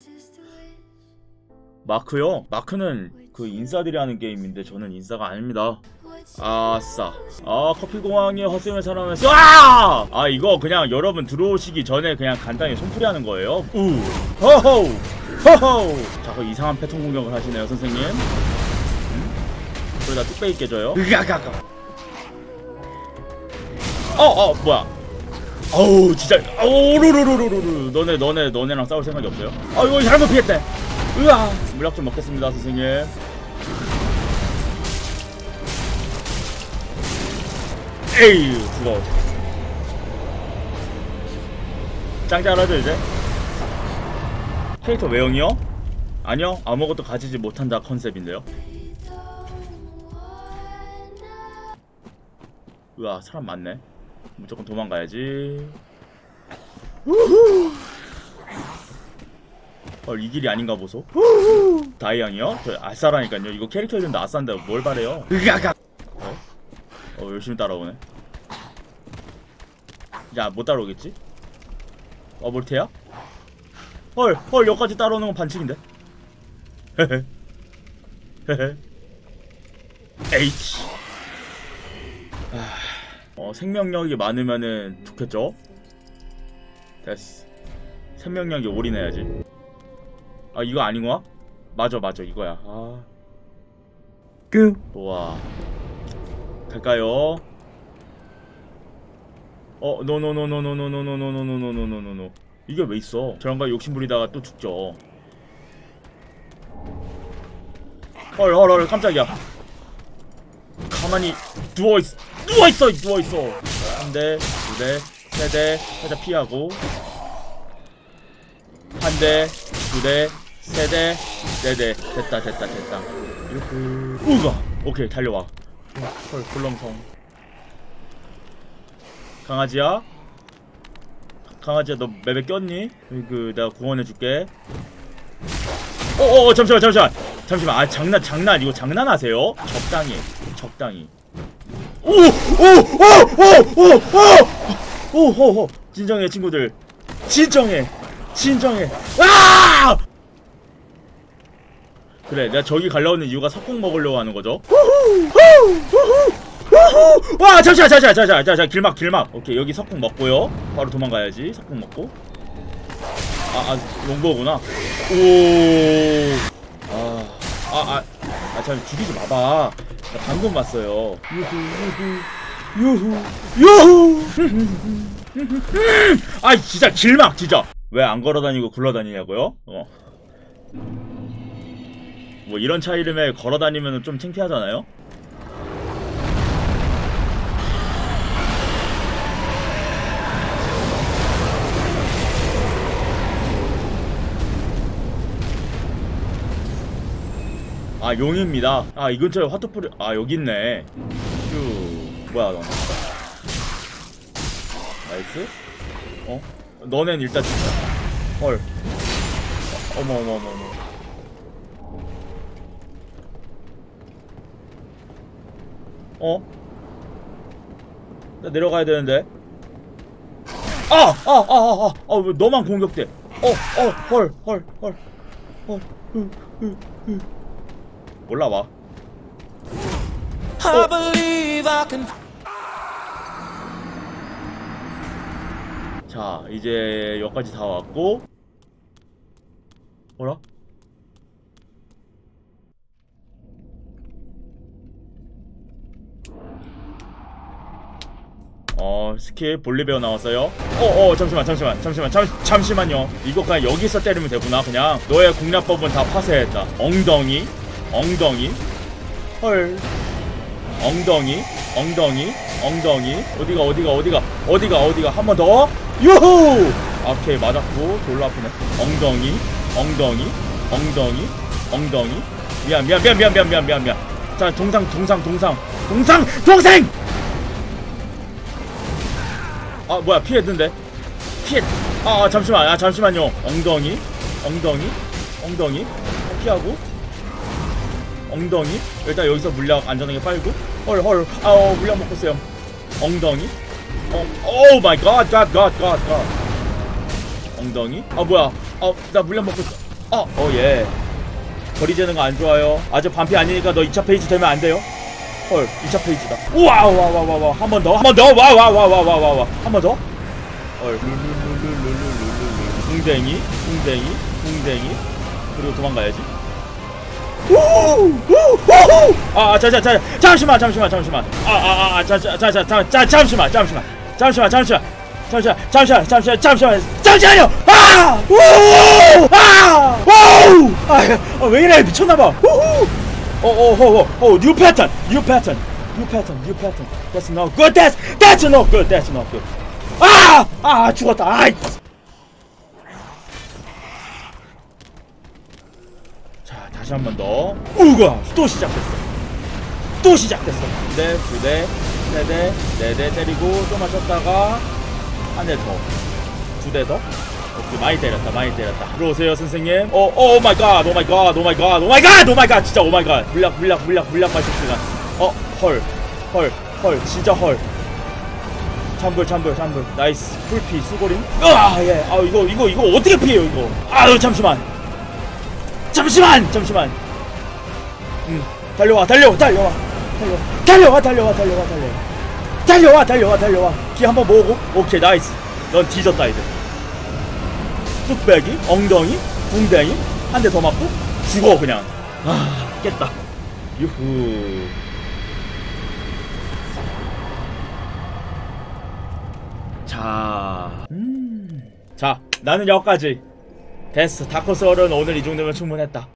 마크요? 마크는 그 인싸들이 하는 게임인데 저는 인싸가 아닙니다. 아싸. 아, 커피공항의 허스의 사람에서 아 이거 그냥 여러분 들어오시기 전에 그냥 간단히 손풀이 하는 거예요. 호호 호호. 자꾸 이상한 패턴 공격을 하시네요 선생님. 그러다 뚝배기 깨져요. 뭐야. 어우 진짜. 루루루루루루. 너네랑 싸울 생각이 없어요? 이거 잘못 피했대. 으아. 물약 좀 먹겠습니다 선생님. 에이 죽어. 짱 잘하죠 이제? 캐릭터 외형이요? 아니요, 아무것도 가지지 못한다 컨셉인데요. 으아, 사람 많네. 무조건 도망가야지. 우후. 이 길이 아닌가 보소. 다이앙이요? 저 아싸라니까요. 이거 캐릭터 이름도 아싸인데 뭘 바래요? 열심히 따라오네. 야, 못 따라오겠지? 몰테야? 헐, 여기까지 따라오는 건 반칙인데? 헤헤. H. 생명력이 많으면은 좋겠죠? 됐어. 생명력이 올인해야지. 이거 아닌거야? 맞아, 이거야. 좋아. 갈까요? 노노노노노노노노노노노노노노노노노. 이게 왜 있어? 저런가 욕심부리다가 또 죽죠. 헐, 깜짝이야. 가만히 누워있어. 한 대, 두 대, 세 대, 살짝 피하고. 한 대, 두 대, 세 대, 네 대. 됐다. 이렇게. 우가! 오케이, 달려와. 헐, 굴렁성. 강아지야, 너 맵에 꼈니? 내가 구원해줄게. 잠시만. 장난, 이거 장난하세요? 적당히. 진정해, 친구들. 진정해. 그래, 내가 저기 가려고 하는 이유가 석궁 먹으려고 하는 거죠. 와, 잠시만. 길막. 오케이, 여기 석궁 먹고요. 바로 도망가야지. 석궁 먹고. 용거구나. 참 죽이지 마봐. 나 방금 봤어요. 유후. 진짜 길막, 진짜. 왜 안 걸어다니고 굴러다니냐고요? 뭐 이런 차 이름에 걸어다니면 좀 창피하잖아요? 용입니다. 이 근처에 화투풀이. 여기 있네. 뭐야 너. 나이스. 너넨 일단 진짜. 헐. 어머. 나 내려가야 되는데. 왜 너만 공격돼? 헐. 올라와. 자, 이제 여기까지 다 왔고. 뭐라? 스킬 볼리베어 나왔어요. 잠시만요. 이거 그냥 여기서 때리면 되구나. 그냥 너의 공략법은 다 파쇄했다. 엉덩이. 헐. 엉덩이. 어디가 한 번 더. 유후. 오케이, 맞았고 졸라 아프네. 엉덩이. 미안. 자, 동상. 뭐야, 피했는데. 잠시만요. 엉덩이. 피하고. 엉덩이. 일단 여기서 물약 안전하게 빨고. 헐. 물약 먹고 있어요. 엉덩이. 오 마이 갓. 엉덩이. 뭐야. 나 물약 먹고 있어. 예. 거리 재는 거 안 좋아요. 아직 반피 아니니까 너 2차 페이지 되면 안 돼요. 헐, 2차 페이지다. 우와, 와. 한 번 더. 와. 한 번 더. 헐. 붕댕이. 그리고 도망가야지. 잠시만. 잠시만. 잠시만요. 왜 이래? 미쳤나봐. New pattern. That's not good. That's not good. 죽었다. 아이. 자, 다시 한 번 더. 우가 또 시작됐어. 두 대, 네 대 때리고 좀 맞췄다가 한 대 더, 두 대 더. 오케이, 많이 때렸다. 들어오세요, 선생님. 오 마이 갓. 진짜 오 마이 갓. 물약 마실 시간. 헐, 진짜 헐. 잠불. 나이스. 풀피 수고림. 예. 이거 어떻게 피해요, 이거. 잠시만. 달려와. 기 한번 모으고. 오케이, 나이스. 넌 뒤졌다, 이제. 뚝배기, 엉덩이, 붕댕이, 한 대 더 맞고 죽어 그냥. 깼다. 유후. 자, 나는 여기까지. 됐어. 다크소울은 오늘 이 정도면 충분했다.